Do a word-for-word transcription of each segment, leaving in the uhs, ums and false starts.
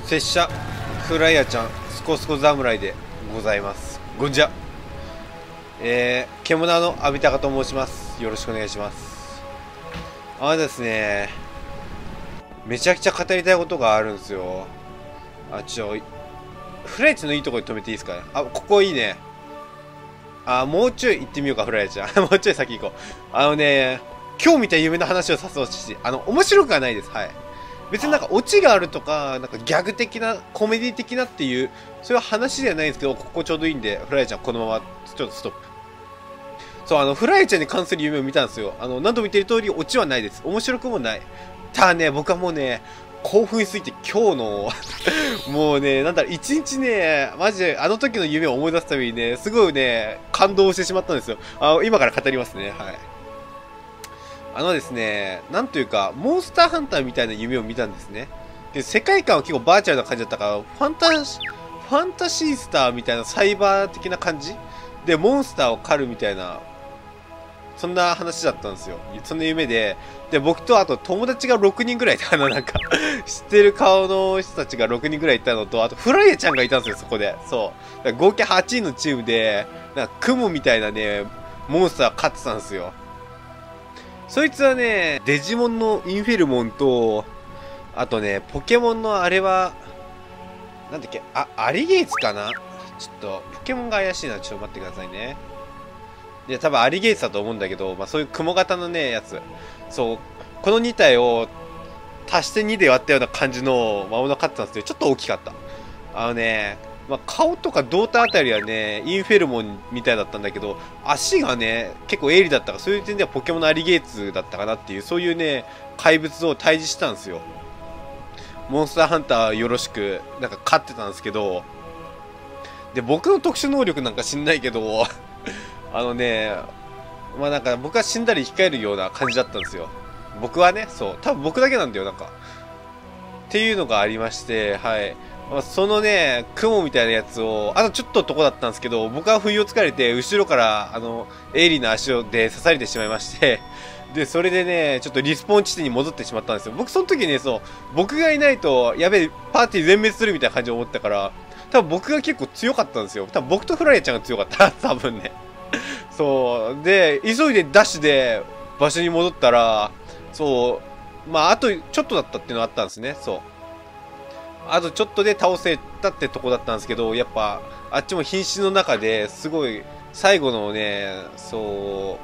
拙者フライヤちゃんスコスコ侍でございます。こんにちは。えー、獣の阿ビタカと申します。よろしくお願いします。あのですね、めちゃくちゃ語りたいことがあるんですよ。あ、ちょフライチのいいところに止めていいですかね。あ、ここいいね。あ、もうちょい行ってみようか、フライちゃん。もうちょい先行こう。あのね、今日見た夢の話をさせてほしい。あの、面白くはないです。はい。別になんかオチがあるとか、なんかギャグ的な、コメディ的なっていう、そういう話じゃないんですけど、ここちょうどいいんで、フライちゃんこのまま、ちょっとストップ。そう、あの、フライちゃんに関する夢を見たんですよ。あの、何度も言ってる通り、オチはないです。面白くもない。ただね、僕はもうね、興奮しすぎて今日の、もうね、なんだろ、一日ね、マジであの時の夢を思い出すためにね、すごいね、感動してしまったんですよ。あの、今から語りますね。はい。あのですね、なんというか、モンスターハンターみたいな夢を見たんですね。で、世界観は結構バーチャルな感じだったから、ファンタシ、ファンタシースターみたいなサイバー的な感じで、モンスターを狩るみたいな、そんな話だったんですよ。その夢で。で、僕とあと友達がろくにんぐらいいた。あの、なんか知ってる顔の人たちがろくにんぐらいいたのと、あと、フライヤちゃんがいたんですよ、そこで。そう。合計はちにんのチームで、なんか、クモみたいなね、モンスター飼ってたんですよ。そいつはね、デジモンのインフェルモンと、あとね、ポケモンのあれは、なんだっけ、あ、アリゲーツかな？ちょっと、ポケモンが怪しいな。ちょっと待ってくださいね。いや、多分アリゲーツだと思うんだけど、まあそういう雲型のね、やつ。そう、このに体を足してにで割ったような感じの魔物を飼ってたんですけど、ちょっと大きかった。あのね、まあ顔とか胴体あたりはね、インフェルモンみたいだったんだけど、足がね、結構鋭利だったから、そういう点ではポケモンのアリゲーツだったかなっていう、そういうね、怪物を退治したんですよ。モンスターハンターよろしく、なんか飼ってたんですけど、で、僕の特殊能力なんか知んないけど、あのね、まあなんか僕は死んだり控えるような感じだったんですよ。僕はね、そう。多分僕だけなんだよ、なんか。っていうのがありまして、はい。まあ、そのね、雲みたいなやつを、あとちょっととこだったんですけど、僕は不意をつかれて、後ろから、あの、鋭利な足をで刺されてしまいまして、で、それでね、ちょっとリスポーン地点に戻ってしまったんですよ。僕その時ね、そう、僕がいないと、やべえ、パーティー全滅するみたいな感じを思ったから、多分僕が結構強かったんですよ。多分僕とフライヤちゃんが強かった。多分ね。そう。で、急いでダッシュで場所に戻ったら、そう、まあ、あとちょっとだったっていうのがあったんですね。そう。あとちょっとで倒せたってとこだったんですけど、やっぱ、あっちも瀕死の中ですごい、最後のね、そう、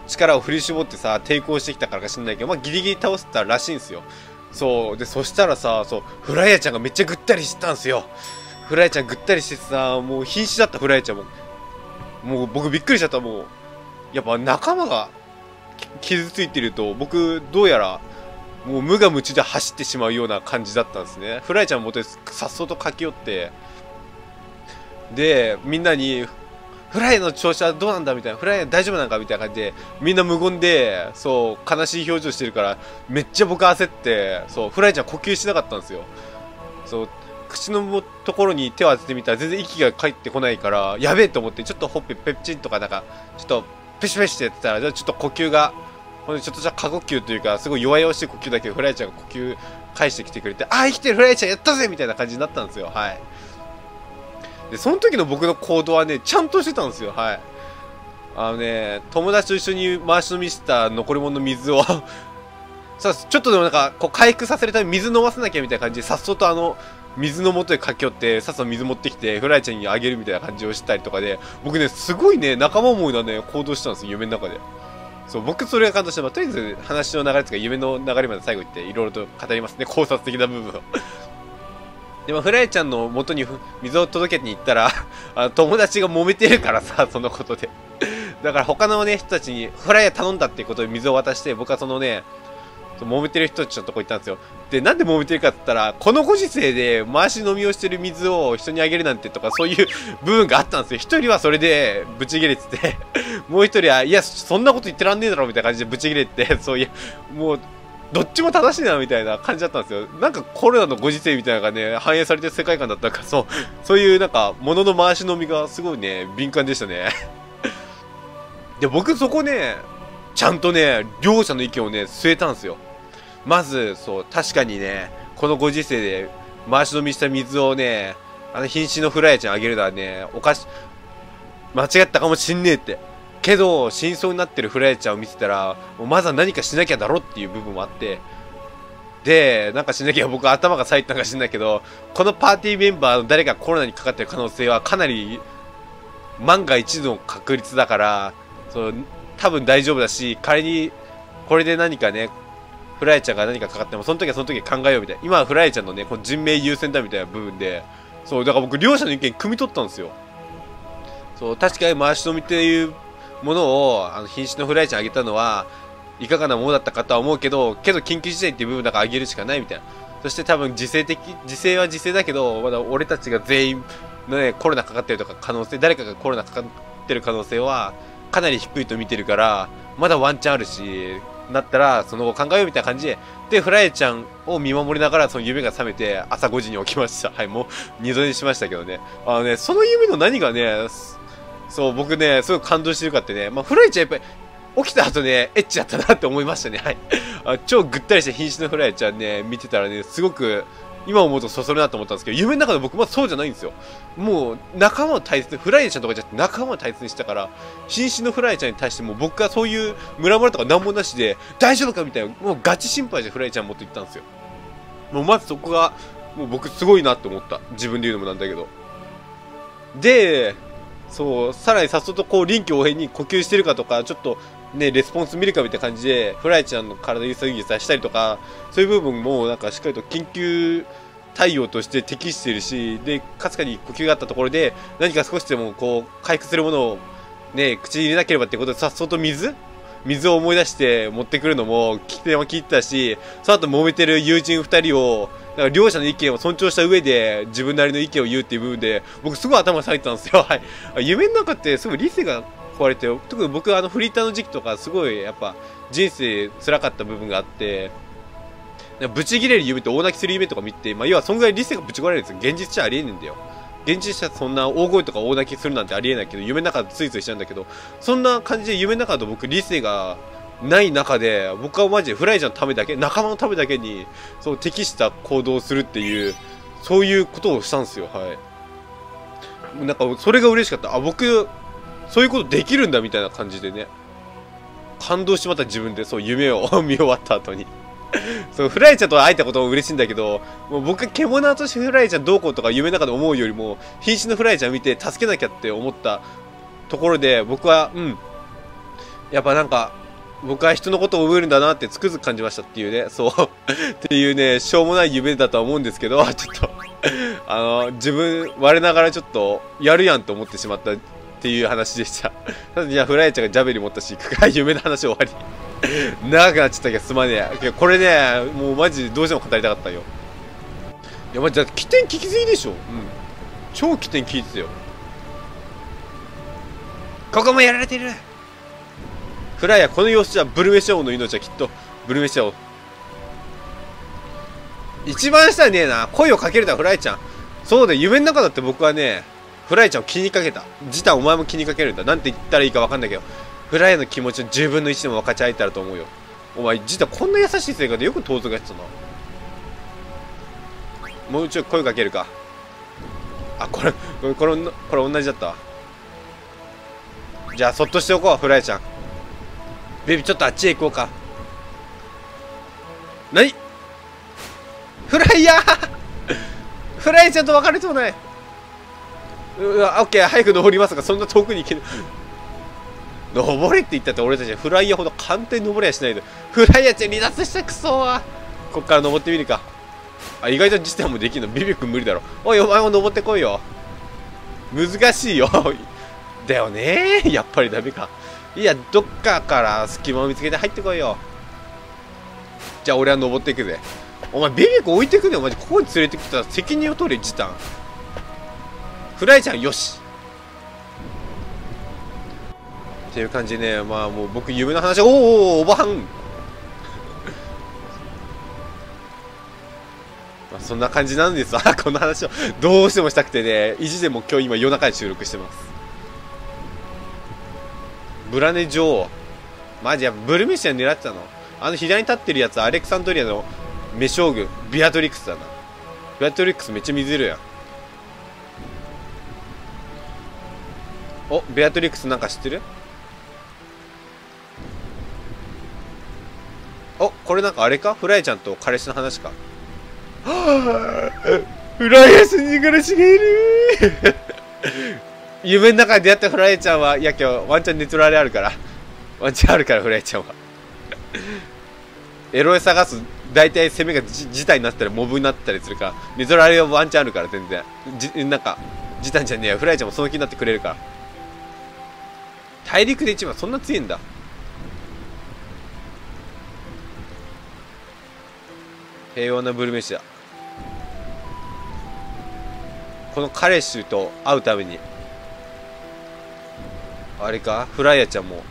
力を振り絞ってさ、抵抗してきたからか知んないけど、まあ、ギリギリ倒せたらしいんですよ。そう。で、そしたらさ、そう、フライヤちゃんがめっちゃぐったりしてたんですよ。フライヤちゃんぐったりしてさ、もう瀕死だったフライヤちゃんも。もう僕びっくりしちゃった。もうやっぱ仲間が傷ついてると僕どうやらもう無我夢中で走ってしまうような感じだったんですね。フライちゃんもとさっそうと駆け寄って、でみんなにフライの調子はどうなんだみたいな、フライ大丈夫なんかみたいな感じでみんな無言で、そう悲しい表情してるからめっちゃ僕焦って、そうフライちゃん呼吸しなかったんですよ。そう口のところに手を当ててみたら全然息が返ってこないから、やべえと思って、ちょっとほっぺペプチンとかなんか、ちょっとペシペシってやってたら、ちょっと呼吸が、ほんでちょっとじゃ過呼吸というか、すごい弱々しい呼吸だけど、フライちゃんが呼吸返してきてくれて、あー生きてるフライちゃんやったぜみたいな感じになったんですよ。はい。で、その時の僕の行動はね、ちゃんとしてたんですよ。はい。あのね、友達と一緒に回し飲みした残り物の水をさ、ちょっとでもなんか、こう回復させるために水飲ませなきゃみたいな感じで、さっそとあの、水の元へ駆け寄って、さっさと水持ってきて、フライちゃんにあげるみたいな感じをしたりとかで、僕ね、すごいね、仲間思いなね、行動したんですよ、夢の中で。そう、僕それが感動して、まあ、とりあえず話の流れですか、夢の流れまで最後言って、いろいろと語りますね、考察的な部分を。でも、フライちゃんの元に水を届けに行ったら、あの友達が揉めてるからさ、そのことで。だから他のね、人たちに、フライヤ頼んだっていうことで水を渡して、僕はそのね、揉めてる人たちのとこ行ったんですよ。で、なんで揉めてるかって言ったら、このご時世で回し飲みをしてる水を人にあげるなんてとか、そういう部分があったんですよ。一人はそれでブチ切れてて、もう一人は、いや、そんなこと言ってらんねえだろみたいな感じでブチ切れて、そういう、もう、どっちも正しいなみたいな感じだったんですよ。なんかコロナのご時世みたいなのがね、反映されてる世界観だったから、そう、そういうなんか、物の回し飲みがすごいね、敏感でしたね。で、僕そこね、ちゃんとね、両者の意見をね、据えたんですよ。まず、そう、確かにね、このご時世で回し飲みした水をね、あの瀕死のフライヤちゃんあげるのはね、おかし、間違ったかもしんねえって。けど、死にそうになってるフライヤちゃんを見てたら、もうまずは何かしなきゃだろっていう部分もあって、で、なんかしなきゃ僕頭が冴えたのか知んないけど、このパーティーメンバーの誰かコロナにかかってる可能性はかなり万が一の確率だから、そう多分大丈夫だし、仮にこれで何かね、フライちゃんが何かかかっても、その時はその時考えようみたいな。今はフライちゃんのね、この人命優先だみたいな部分で、そう、だから僕両者の意見汲み取ったんですよ。そう、確かに回し飲みっていうものを、あの、瀕死のフライちゃんあげたのは、いかがなものだったかとは思うけど、けど緊急事態っていう部分だからあげるしかないみたいな。そして多分自制的、自制は自制だけど、まだ俺たちが全員のね、コロナかかってるとか可能性、誰かがコロナかかってる可能性はかなり低いと見てるから、まだワンチャンあるし、なったらその後考えようみたいな感じで、で、フライちゃんを見守りながらその夢が覚めて朝ごじに起きました。はい、もう二度寝しましたけどね。あのね、その夢の何がね、そう、僕ね、すごい感動してるかってね、まあ、フライちゃんやっぱり起きた後ね、エッチだったなって思いましたね。はい。あ、超ぐったりして瀕死のフライちゃんね、見てたらね、すごく、今思うとそそるなと思ったんですけど、夢の中で僕まずそうじゃないんですよ。もう、仲間を大切に、フライちゃんとかじゃなくて仲間を大切にしたから、瀕死のフライちゃんに対しても僕がそういうムラムラとかなんもなしで、大丈夫かみたいな、もうガチ心配してフライちゃん持って行ったんですよ。もうまずそこが、もう僕すごいなって思った。自分で言うのもなんだけど。で、そう、さらにさっそとこう臨機応変に呼吸してるかとか、ちょっとね、レスポンス見るかみたいな感じで、フライちゃんの体揺さぎさしたりとか、そういう部分もなんかしっかりと緊急対応として適しているし、で、かすかに呼吸があったところで、何か少しでもこう、回復するものをね、口に入れなければってことで、さっそと水水を思い出して持ってくるのも聞き手も聞いてたし、その後揉めてる友人二人を、だから両者の意見を尊重した上で自分なりの意見を言うっていう部分で、僕すごい頭が冴えてたんですよ。はい。夢の中ってすごい理性が壊れて、特に僕あのフリーターの時期とかすごいやっぱ人生辛かった部分があって、ブチギレる夢と大泣きする夢とか見て、まあ要はそんぐらい理性がぶち壊れるんですよ。現実じゃありえねえんだよ。現実じゃそんな大声とか大泣きするなんてありえないけど、夢の中でついついしちゃうんだけど、そんな感じで夢の中だと僕理性がない中で、僕はマジでフライちゃんのためだけ、仲間のためだけに、そう適した行動をするっていう、そういうことをしたんですよ。はい。なんか、それが嬉しかった。あ、僕、そういうことできるんだみたいな感じでね。感動しまった自分で、そう、夢を見終わった後に。そう、フライちゃんと会えたことも嬉しいんだけど、もう僕は獣としてフライちゃんどうこうとか夢の中で思うよりも、瀕死のフライちゃん見て助けなきゃって思ったところで、僕は、うん。やっぱなんか、僕は人のことを覚えるんだなってつくづく感じましたっていうね、そう。っていうね、しょうもない夢だとは思うんですけど、ちょっとあの、自分、我ながらちょっと、やるやんと思ってしまったっていう話でした。ただ、いや、フライちゃんがジャベリ持ったし、夢の話終わり。長くなっちゃったけど、すまねえ。これね、もうマジどうしても語りたかったよ。いや、マジだって起点聞きすぎでしょ。うん。超起点聞いてたよ。ここもやられてる。フライヤー、この様子じゃブルメシャオの命はきっとブルメシャオ。一番下にねえな、声をかけるだフライちゃん。そうだ、夢の中だって僕はね、フライちゃんを気にかけた。ジタンお前も気にかけるんだ。なんて言ったらいいか分かんないけど、フライヤーの気持ちをじゅうぶんのいちでも分かち合えたらと思うよ。お前ジタンこんな優しい性格でよく盗賊やってたな。もうちょい声かけるか。あ、これこれこれこれ同じだったわ。じゃあそっとしておこう、フライちゃん。ベビーちょっとあっちへ行こうか。なにフライヤーフライちゃんと別れそうない。うわ、オッケー、早く登りますが、そんな遠くに行けない。登れって言ったって俺たちはフライヤーほど簡単に登れやしないで。フライヤーちゃん離脱したクソは。こっから登ってみるか。あ、意外と時点もできるの。ビビ君無理だろ。おい、お前も登ってこいよ。難しいよ。だよねー。やっぱりダメか。いや、どっかから隙間を見つけて入ってこいよ。じゃあ俺は登っていくぜ。お前ベビー君置いてくねよ。マジここに連れてきたら責任を取れ、時短。フライちゃんよしっていう感じでね。まあもう僕夢の話、おーおーおばはんまあそんな感じなんですわ。この話をどうしてもしたくてね、意地でも今日今夜中に収録してます。ブラネ女王マジやブルメシア狙ってたの。あの左に立ってるやつアレクサンドリアのメ将軍ビアトリクスだな。 ベアトリックスめっちゃ水いるやん。お、ベアトリックスなんか知ってる？お、これなんかあれか？フライちゃんと彼氏の話か。はぁフライヤスに彼氏がいる夢の中で出会ったフライちゃんは、いや今日ワンチャンネトラレあるから。ワンチャンあるから、フライちゃんは。エロエ探す、大体攻めが自体になったらモブになったりするから、ネトラレはワンチャンあるから、全然。じ、なんか、自体じゃねえよ。フライちゃんもその気になってくれるから。大陸で一番そんな強いんだ。平和なブルメシだ。この彼氏と会うためにあれか、フライヤちゃんも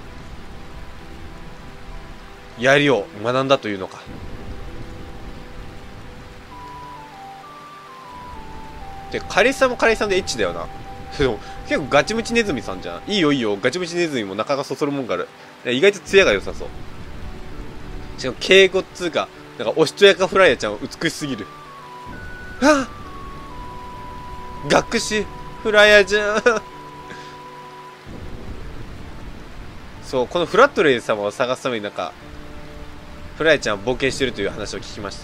槍を学んだというのか。で彼氏さんも彼氏さんでエッチだよな。でも結構ガチムチネズミさんじゃん。いいよいいよ、ガチムチネズミも中がそそるもんがある。意外と艶が良さそう。しかも敬語っつうか、なんかおしとやかフライヤちゃんは美しすぎる。あっ学士フライヤちゃんそう、このフラットレイ様を探すためになんかフライヤちゃんは冒険してるという話を聞きました。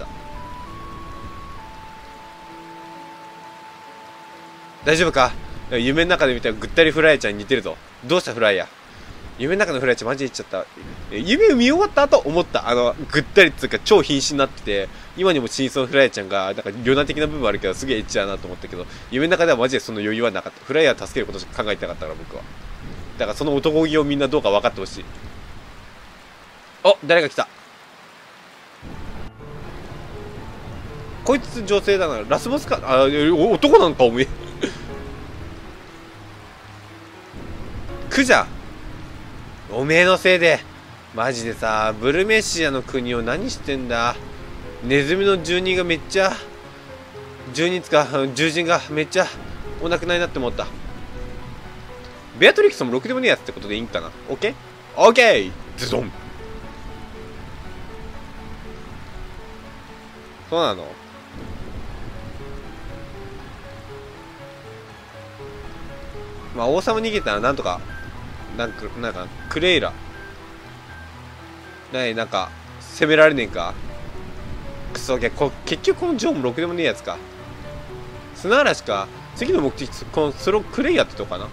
大丈夫か？夢の中で見たらぐったりフライヤちゃんに似てるぞ。どうしたフライヤ？夢の中のフライヤちゃんマジで言っちゃった。夢を見終わった後思った。あのぐったりっつうか超瀕死になってて、今にも真相のフライヤちゃんがなんか余難的な部分あるけどすげえエッチだなと思ったけど、夢の中ではマジでその余裕はなかった。フライヤーを助けることしか考えてなかったから僕は。だからその男気をみんなどうか分かってほしい。お、誰が来た。こいつ女性だな。ラスボスか。あ、男なんかおめえクジャ、おめえのせいでマジでさ、ブルメシアの国を何してんだ。ネズミの住人がめっちゃ住人つか獣人がめっちゃお亡くなりになって思った。ベアトリックスもろくでもねえやつってことでいいんかな。オッケーオッケーズドン。そうなの。まあ王様逃げたらなんとかなんかなんかクレイラなになんか攻められねえか。クソ、結局このジョーもろくでもねえやつか。砂嵐か。次の目的地、このそれをクレイヤってとこかな。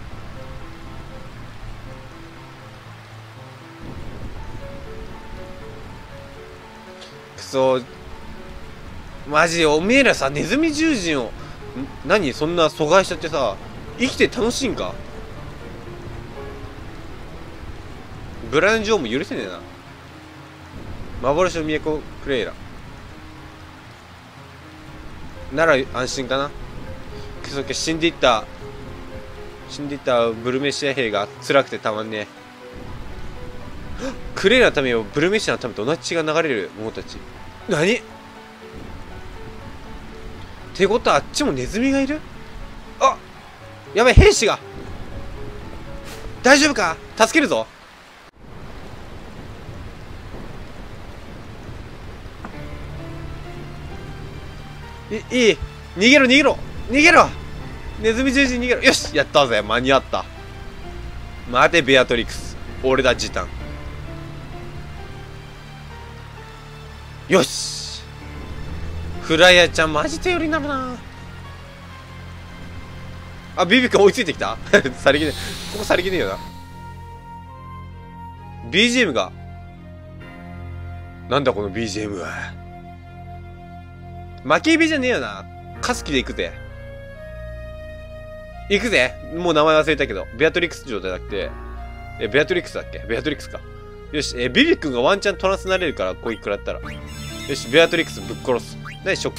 クソ、マジおめえらさ、ネズミ獣人を何そんな阻害しちゃってさ、生きて楽しいんか。ブライアン・ジョーも許せねえな。幻の都クレイラなら安心かな。クソ、死んでいった死んでいったブルメシア兵が辛くてたまんねえ。クレイラのためをブルメシアのためと同じ血が流れる者たち。何ってことはあっちもネズミがいる。あ、やばい、兵士が。大丈夫か、助けるぞ。いいい逃げろ逃げろ逃げろ、ネズミ獣人逃げろ。よし、やったぜ、間に合った。待てベアトリックス、俺だジタン。よし、フライヤーちゃんマジ頼りになるな。あ、ビビ君追いついてきたさりげねえ、ここさりげねえよな。 ビージーエム がなんだこの ビージーエム は。負け指じゃねえよな。カスキで行くぜ。行くぜ。もう名前忘れたけど。ベアトリックス城じゃなくて、え、ベアトリックスだっけ？ベアトリックスか。よし、え、ビビ君がワンチャントランスなれるから、こういくらったら。よし、ベアトリックスぶっ殺す。何ショックって。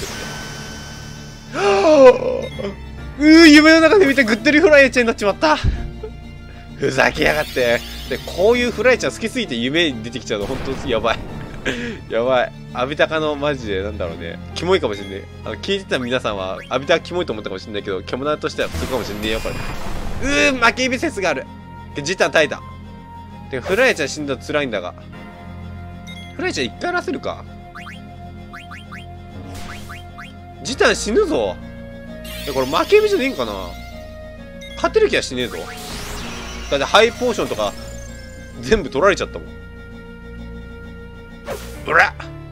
うー、夢の中で見たぐったりフライヤーちゃんになっちまった。ふざけやがって。で、こういうフライヤーちゃん好きすぎて夢に出てきちゃうの、ほんとやばい。やばい。アビタカのマジでなんだろうね。キモいかもしんねえ。あの、聞いてた皆さんは、アビタカキモいと思ったかもしんないけど、獣としては普通かもしんねえよ、これ。うー、負け指説がある。ジタン耐えた。てか、フライヤーちゃん死んだら辛いんだが。フライヤーちゃん一回やらせるか。 ジタン死ぬぞ。え、これ負け身じゃねえんかな。勝てる気はしねえぞ。だってハイポーションとか全部取られちゃったもん。うらっ、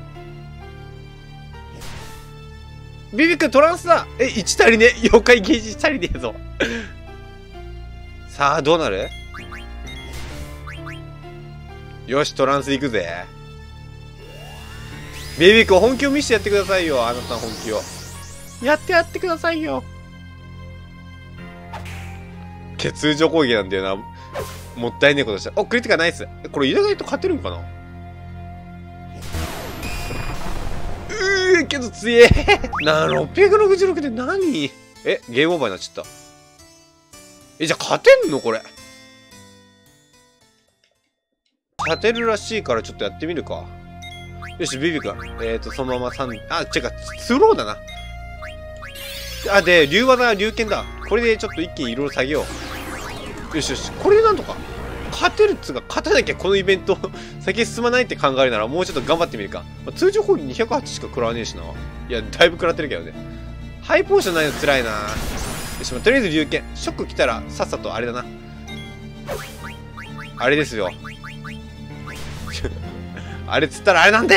ビビ君トランスだ。え、いち足りねえ。妖怪ゲージ足りねえぞ。さあどうなる。よし、トランス行くぜ。ビビ君本気を見せてやってくださいよ。あなた本気をやってやってくださいよ。通常攻撃なんだよな。もったいねえことした。お、クリティカナイス。これ意外と勝てるんかな。うーけど強え。な、ろっぴゃくろくじゅうろくで何。え、ゲームオーバーになっちゃった。え、じゃあ勝てんのこれ。勝てるらしいからちょっとやってみるか。よし、ビビ君。えーと、そのままさん、あ、違うか、スローだな。あ、で、竜技、竜剣だ。これでちょっと一気にいろいろ下げよう。よしよし、これでなんとか。勝てるっつうか、勝たなきゃこのイベント、先進まないって考えるなら、もうちょっと頑張ってみるか。まあ、通常攻撃にひゃくはちしか食らわねえしな。いや、だいぶ食らってるけどね。ハイポーションないの辛いな。よし、まあ、とりあえず竜剣。ショック来たら、さっさとあれだな。あれですよ。あれっつったらあれなんだよ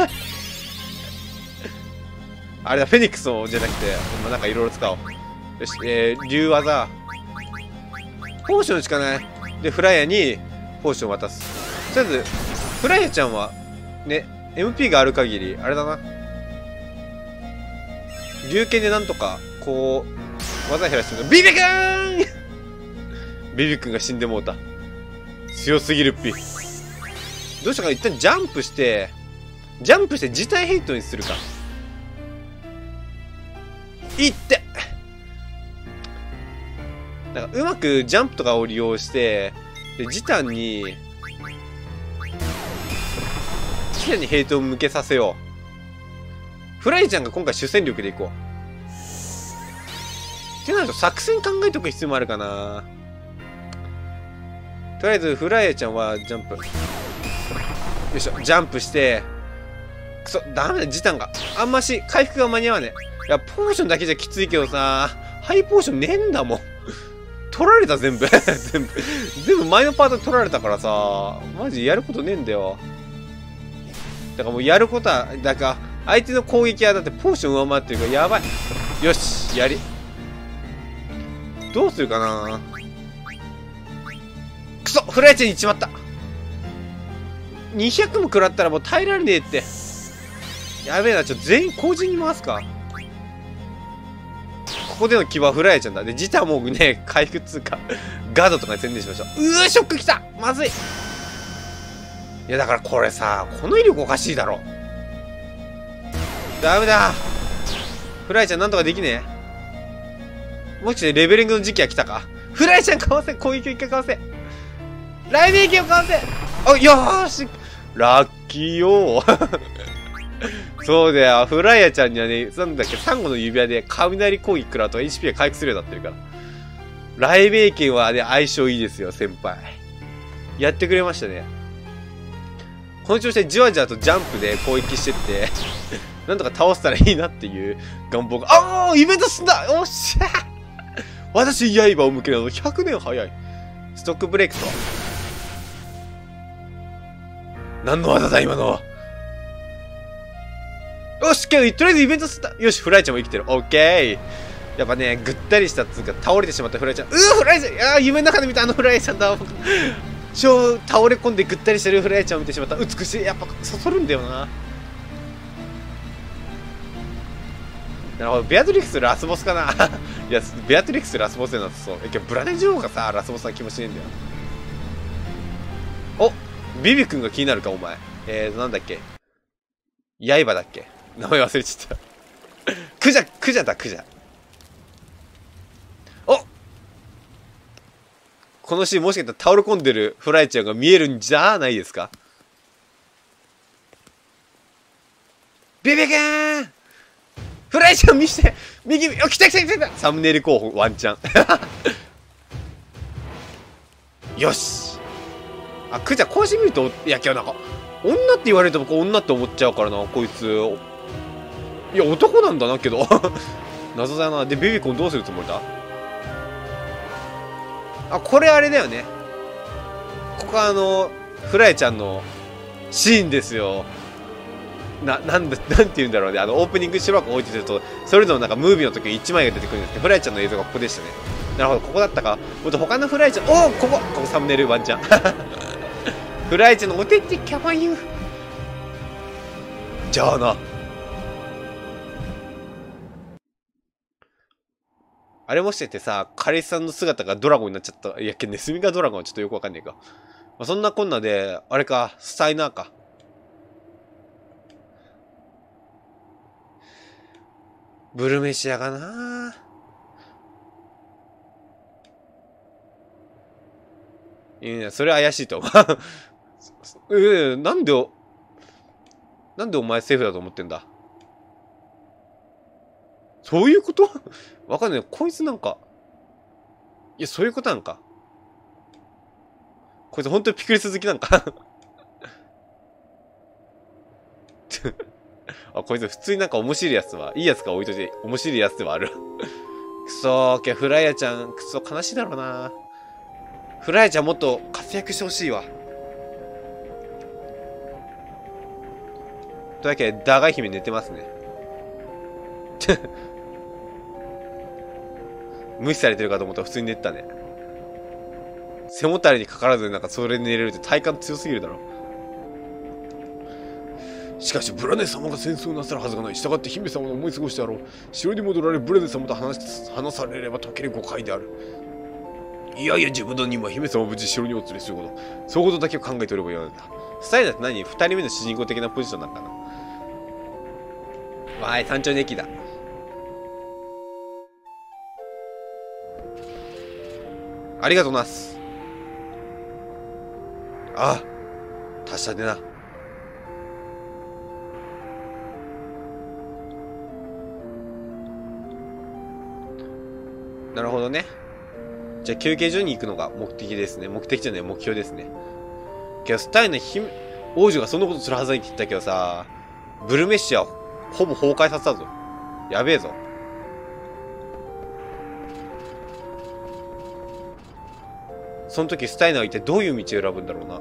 あれだ、フェニックスをじゃなくて、まあ、なんかいろいろ使おう。よし、えー、竜技。ポーションしかない。で、フライヤにポーションを渡す。とりあえず、フライヤちゃんは、ね、エムピー がある限り、あれだな。竜剣でなんとか、こう、技減らしてる。ビビくんビビくんが死んでもうた。強すぎるっぴ。どうしたか、一旦ジャンプして、ジャンプして自体ヘイトにするか。いってなんかうまくジャンプとかを利用して、で、ジタンに、ジタンにヘイトを向けさせよう。フライちゃんが今回主戦力でいこう。ってなると作戦考えておく必要もあるかな。とりあえずフライちゃんはジャンプ。よいしょ、ジャンプして、くそ、ダメだ、ジタンが。あんまし、回復が間に合わねえ。いや、ポーションだけじゃきついけどさ、ハイポーションねえんだもん。取られた、全部。全部。全部前のパート取られたからさ、マジやることねえんだよ。だからもうやることは、だから、相手の攻撃はだってポーション上回ってるからやばい。よし、やり。どうするかな。くそ、フライチェに行っちまった。にひゃくも食らったらもう耐えられねえって。やべえな、ちょっと全員後陣に回すか。ここでの牙はフライちゃんだ。で、ジタもね、回復通過、ガードとかに専念しましょう。うー、ショックきた、まずい。いや、だからこれさ、この威力おかしいだろ。ダメだ。フライちゃんなんとかできねえ。もしかしてレベリングの時期は来たか。フライちゃんかわせ、攻撃を一回かわせ。雷鳴剣をかわせ。あ、よーし。ラッキーよー。そうだよ、フライヤちゃんにはね、なんだっけ、サンゴの指輪で雷攻撃食らうと エイチピー が回復するようになってるから。雷鳴剣はね、相性いいですよ、先輩。やってくれましたね。この調子でじわじわとジャンプで攻撃してって、なんとか倒せたらいいなっていう願望が。ああ、イベント進んだ。おっしゃ私、刃を向けるのひゃくねん早い。ストックブレイクとは何の技だ、今の。よし、けど、とりあえずイベントすった。よし、フライちゃんも生きてる。オッケー。やっぱね、ぐったりしたっつうか、倒れてしまったフライちゃん。うー、フライちゃん。いやー、夢の中で見たあのフライちゃんだ。超倒れ込んでぐったりしてるフライちゃんを見てしまった。美しい。やっぱ、そそるんだよな。なるほど、ベアトリックスラスボスかな。いや、ベアトリックスラスボスになってそう。え、けど、ブラネ女王がさ、ラスボスな気もしねえんだよ。お、ビビ君が気になるか、お前。えー、なんだっけ。刃だっけ。名前忘れちゃった。クジャ、クジャだ、クジャ。お、このシーンもしかしたら倒れ込んでるフライちゃんが見えるんじゃないですか。ビビくんフライちゃん見して、右、お、来た来た来た来た。サムネイル候補ワンチャン。よし。あ、クジャ、こうしてみると、いや、今日なんか、女って言われると僕女って思っちゃうからな、こいつ。 いや、男なんだな、けど。謎だな。で、ベビコンどうするつもりだ？あ、これあれだよね。ここはあの、フライちゃんのシーンですよ。な、なんだ、なんて言うんだろうね。あの、オープニングしばらく置いてると、それぞれなんかムービーの時にいちまいが出てくるんですけど、フライちゃんの映像がここでしたね。なるほど、ここだったか。もっと他のフライちゃん、おお、ここここサムネイルワンちゃん。フライちゃんのお手ってキャバユー。じゃあな。あれもしててさ、彼氏さんの姿がドラゴンになっちゃった。いや、ネズミがドラゴンはちょっとよくわかんないか。まあ、そんなこんなで、あれか、スタイナーか。ブルメシアかな。いや、それ怪しいと思う。ええ、なんで、なんでお前セーフだと思ってんだ。そういうことわかんない。こいつなんか、いや、そういうことなんか。こいつ本当にピクルス好きなんか。あ、こいつ普通になんか面白いやつは、いいやつか置いといて面白いやつではある。くそー、けフライヤちゃん、くそ悲しいだろうな。フライヤちゃんもっと活躍してほしいわ。というわけで、ダガイ姫寝てますね。無視されてるかと思ったら普通に寝てたね。背もたれにかからずなんかそれに寝れるって体感強すぎるだろ。しかしブラネ様が戦争なさるはずがない。従って姫様の思い過ごしてやろう。城に戻られブラネ様と話し話されれば解ける誤解である。いやいや、自分の任務は姫様を無事城にお連れすること。そういうことだけを考えておればよいのだ。スタイルって何？二人目の主人公的なポジションなんかな。わーい、単調ネキだ。ありがとうなす。ああ、達者でな。なるほどね。じゃあ休憩所に行くのが目的ですね。目的じゃない、目標ですね。けどスタイの姫、王女がそんなことするはずないって言ったけどさ、ブルメッシはほぼ崩壊させたぞ。やべえぞ。その時スタイナーは一体どういう道を選ぶんだろうな。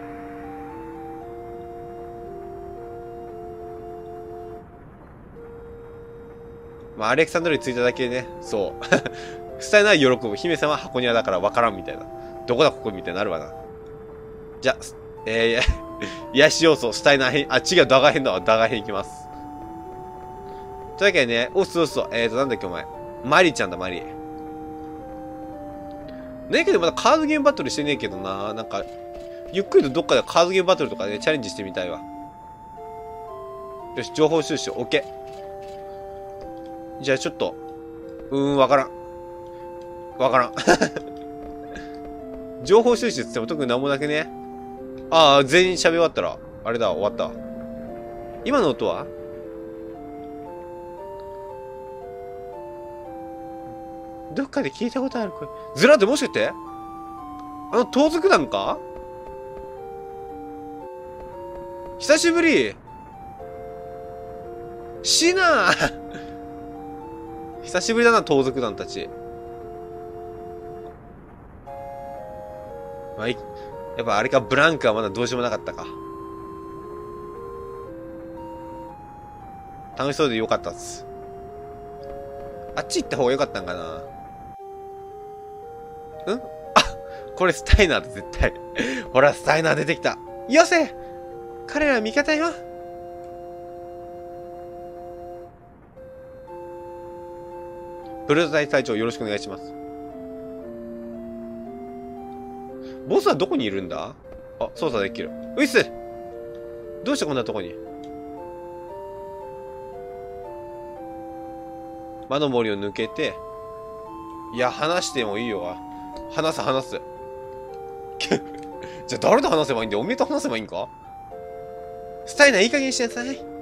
まあ、アレクサンドルに着いただけでね、そう。スタイナーは喜ぶ。姫様は箱庭だから分からんみたいな。どこだここみたいになるわな。じゃ、えー、癒し要素、スタイナー編、あ、違う、ダガ編だわ。ダガ編行きます。というわけでね、おっそうそう、えーと、なんだっけお前。マリちゃんだ、マリ。ねえけどまだカードゲームバトルしてねえけどな。なんか、ゆっくりとどっかでカードゲームバトルとかね、チャレンジしてみたいわ。よし、情報収集、オッケー。じゃあちょっと、うーん、わからん。わからん。情報収集って言っても特になんもなくね。ああ、全員喋り終わったら、あれだ、終わった。今の音はどっかで聞いたことある声。ずらってもしかしてあの盗賊団か？久しぶり。シナー久しぶりだな、盗賊団たち。まあ、いやっぱあれか、ブランクはまだどうしようもなかったか。楽しそうでよかったっす。あっち行った方がよかったんかな。んあ、これスタイナーだ、絶対。ほら、スタイナー出てきた。よせ彼ら味方よ。プルト隊隊長よろしくお願いします。ボスはどこにいるんだ？あ、操作できる。ういっす！どうしてこんなとこに？魔の森を抜けて、いや、話してもいいよ。話す、話す。じゃあ誰と話せばいいんだよ。おめえと話せばいいんか？スタイナーいい加減にしてなさい。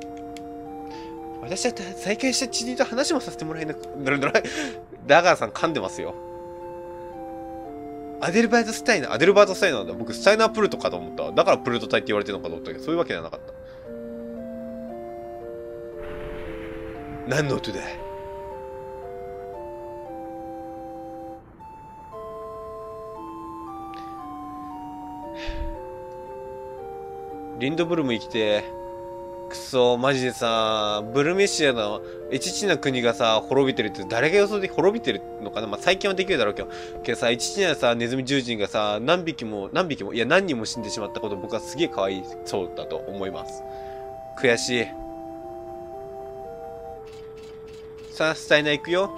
私だったら再会した知人と話もさせてもらえなく、ダガーさん噛んでますよ。アデルバートスタイナー、アデルバートスタイナーなんだ。僕、スタイナープルトかと思った。だからプルト隊って言われてるのかと思ったけど、そういうわけではなかった。 何の音だ？リンドブルム生きて、くそ、マジでさ、ブルメシアのエチチな国がさ、滅びてるって誰が予想で滅びてるのかな。まあ、最近はできるだろうけど、けどさ、エチチなさ、ネズミ獣人がさ、何匹も、何匹も、いや、何人も死んでしまったこと、僕はすげえかわいそうだと思います。悔しい。さあ、スタイナ行くよ。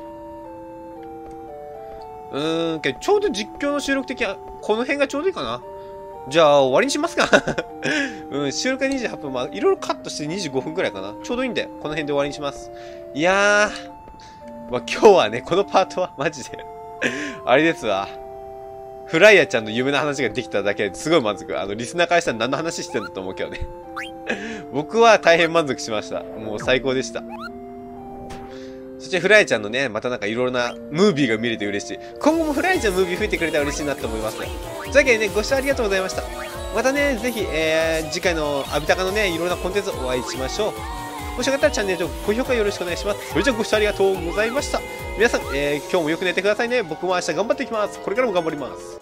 うーん、けど、ちょうど実況の収録的は、この辺がちょうどいいかな。じゃあ、終わりにしますか。うん、収録がにじゅうはっぷん、まあ、いろいろカットしてにじゅうごふんくらいかな。ちょうどいいんで、この辺で終わりにします。いやー、まあ、今日はね、このパートは、マジで、あれですわ。フライヤーちゃんの夢の話ができただけですごい満足。あの、リスナーからしたら何の話してんだと思うけどね。僕は大変満足しました。もう最高でした。そしてフライちゃんのね、またなんかいろいろなムービーが見れて嬉しい。今後もフライちゃんムービー増えてくれたら嬉しいなと思いますね。というわけでね、ご視聴ありがとうございました。またね、ぜひ、えー、次回のアビタカのね、いろんなコンテンツお会いしましょう。もしよかったらチャンネル登録、高評価よろしくお願いします。それじゃあご視聴ありがとうございました。皆さん、えー、今日もよく寝てくださいね。僕も明日頑張っていきます。これからも頑張ります。